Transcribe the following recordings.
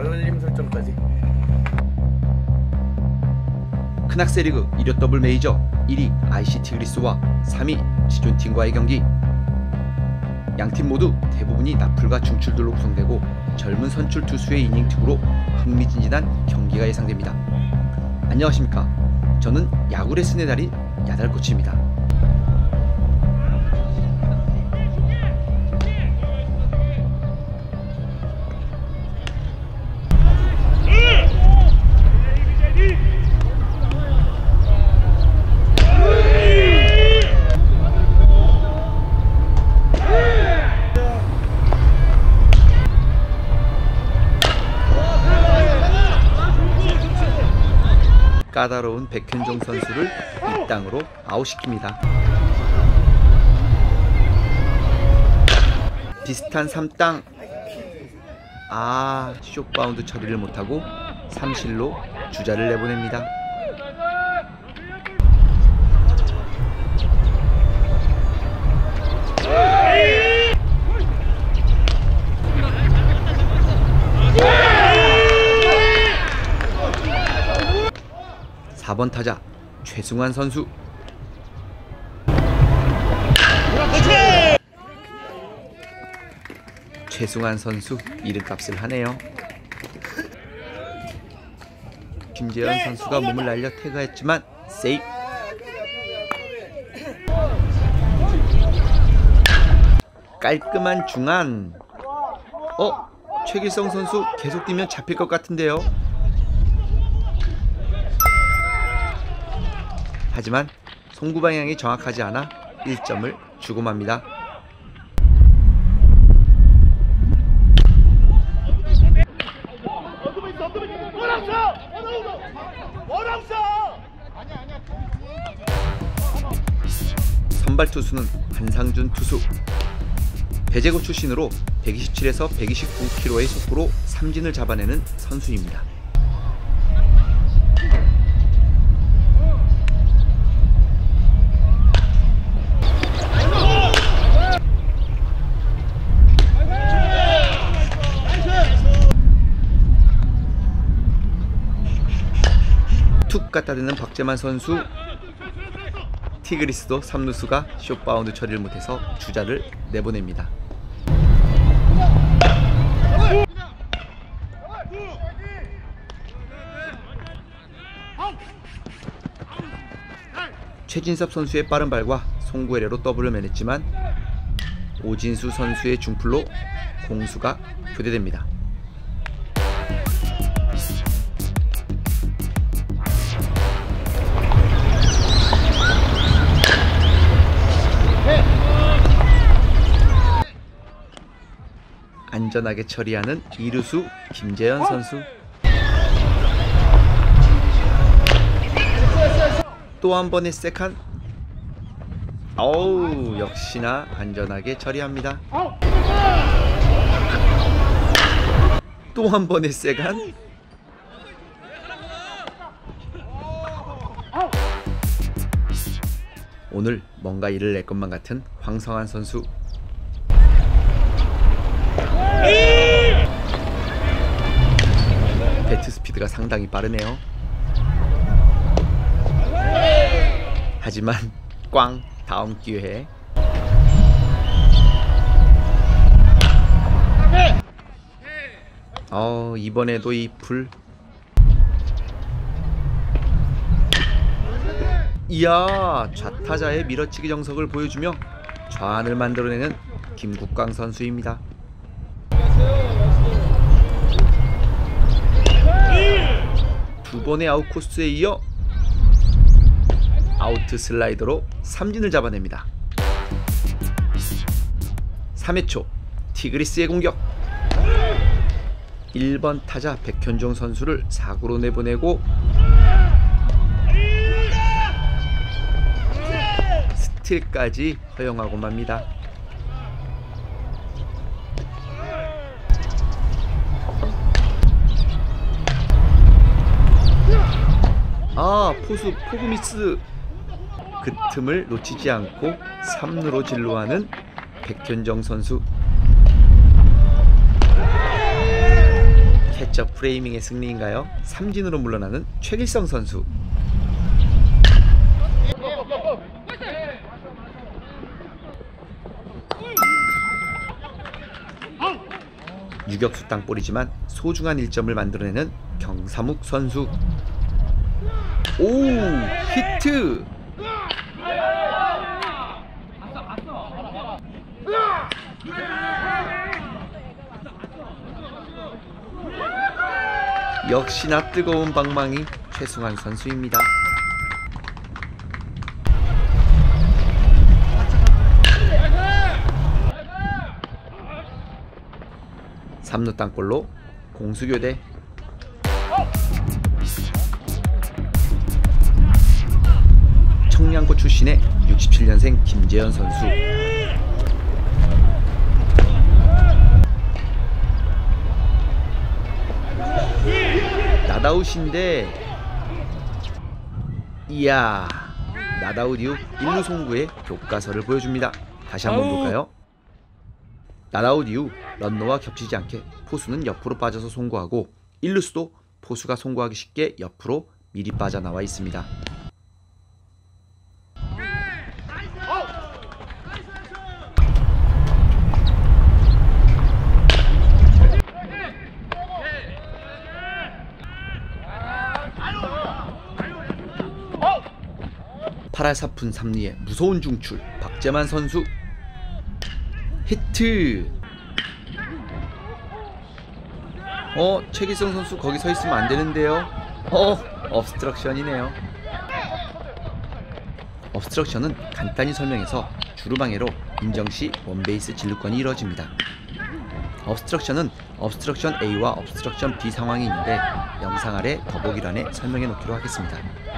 알림 설정까지. 큰학세리그 1호 더블 메이저 1위 IC 티그리스와 3위 지존팀과의 경기. 양팀 모두 대부분이 나풀과 중출들로 구성되고 젊은 선출 투수의 이닝 투구로 흥미진진한 경기가 예상됩니다. 안녕하십니까. 저는 야구 레슨의 달인 야달코치입니다. 까다로운 백현종 선수를 이 땅으로 아웃시킵니다. 비슷한 3땅. 숏바운드 처리를 못하고 3실로 주자를 내보냅니다. (4번) 타자 최승환 선수. 최승환 선수 이름값을 하네요. 김재현 선수가 몸을 날려 태그했지만 세이프. 깔끔한 중안. 최길성 선수 계속 뛰면 잡힐 것 같은데요. 하지만 송구 방향이 정확하지 않아 1점을 주고 맙니다. 선발 투수는 한상준 투수. 배제고 출신으로 127에서 129km의 속도로 삼진을 잡아내는 선수입니다. 툭 갖다대는 박재만 선수. 티그리스도 3루수가 숏바운드 처리를 못해서 주자를 내보냅니다. 최진섭 선수의 빠른 발과 송구 에러로 더블을 맨했지만 오진수 선수의 중풀로 공수가 교대됩니다. 안전하게 처리하는 2루수 김재현 선수. 또 한 번의 세컨. 역시나 안전하게 처리합니다. 또 한 번의 세컨. 오늘 뭔가 일을 낼 것만 같은 황성환 선수. 배트 스피드가 상당히 빠르네요. 하지만 꽝. 다음 기회에. 이번에도 이 불. 이야, 좌타자의 밀어치기 정석을 보여주며 좌안을 만들어내는 김국광 선수입니다. 두 번의 아웃 코스에 이어 아웃 슬라이더로 삼진을 잡아냅니다. 3회 초 티그리스의 공격. 1번 타자 백현종 선수를 4구로 내보내고 스틸까지 허용하고 맙니다. 포수 포구 미스. 그 틈을 놓치지 않고 3루로 진루하는 백현정 선수. 내적 프레이밍의 승리인가요? 삼진으로 물러나는 최길성 선수. 유격수 땅볼이지만 소중한 1점을 만들어내는 경사묵 선수. 오, 히트! 역시나 뜨거운 방망이 최승환 선수입니다. 삼루 땅볼로 공수교대. 청량고 출신의 67년생 김재현 선수. 나다웃인데, 이야, 나다웃 이후 1루 송구의 교과서를 보여줍니다. 다시 한번 볼까요? 나다웃 이후 런너와 겹치지 않게 포수는 옆으로 빠져서 송구하고 1루수도 포수가 송구하기 쉽게 옆으로 미리 빠져나와 있습니다. 팔할사푼 3리의 무서운 중출 박재만 선수. 히트. 최길성 선수 거기 서 있으면 안 되는데요. obstruction이네요. obstruction은 간단히 설명해서 주루방해로 인정시 원베이스 진루권이 이루어집니다. obstruction은 obstruction A와 obstruction B 상황이 있는데 영상 아래 더보기란에 설명해 놓기로 하겠습니다.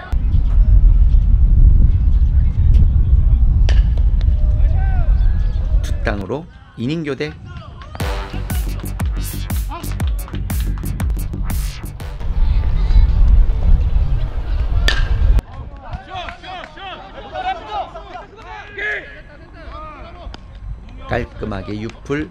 두 땅으로 이닝 교대. 깔끔하게 유풀.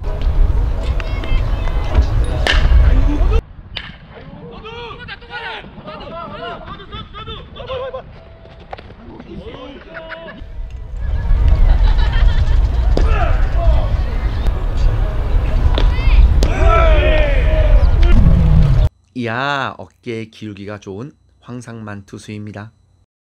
이야, 어깨의 기울기가 좋은 황상만 투수입니다.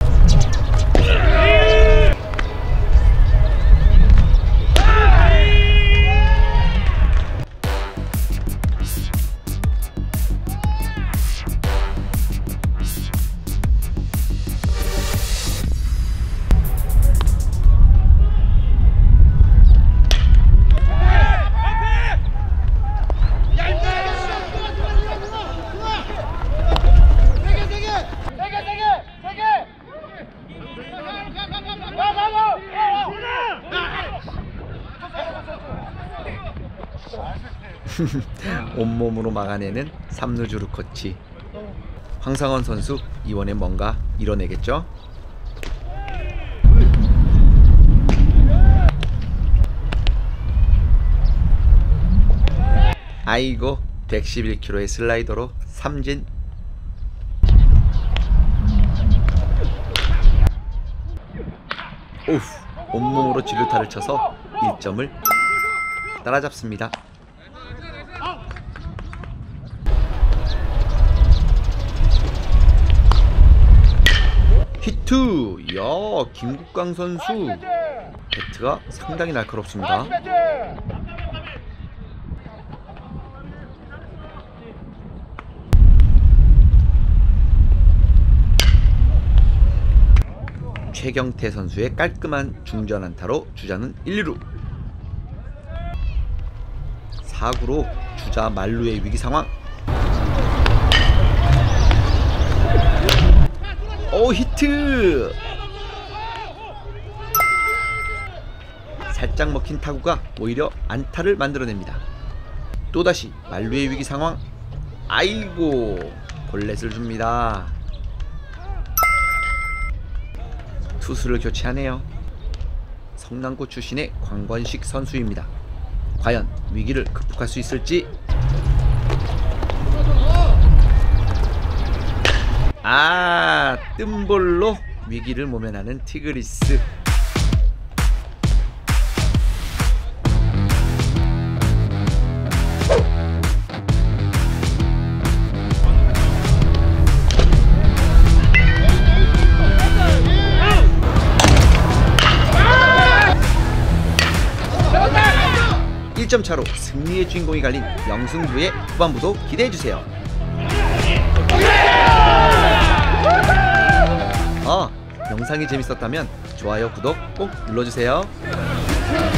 온몸으로 막아내는 삼루주루 코치. 황상원 선수 이번엔 뭔가 이뤄내겠죠? 아이고, 111km의 슬라이더로 삼진. 오우, 온몸으로 진루타를 쳐서 1점을 따라잡습니다. 히트! 이야, 김국강 선수 배트가 상당히 날카롭습니다. 최경태 선수의 깔끔한 중전 안타로 주자는 1, 2루. 4구로 주자 만루의 위기 상황. 오, 히트! 살짝 먹힌 타구가 오히려 안타를 만들어냅니다. 또다시 만루의 위기 상황. 아이고, 볼넷을 줍니다. 투수를 교체하네요. 성남고 출신의 광권식 선수입니다. 과연 위기를 극복할 수 있을지. 아, 뜸볼로 위기를 모면하는 티그리스. 일 점 차로 승리의 주인공이 갈린 명승부의 후반부도 기대해주세요. 영상이 재밌었다면 좋아요, 구독 꼭 눌러주세요.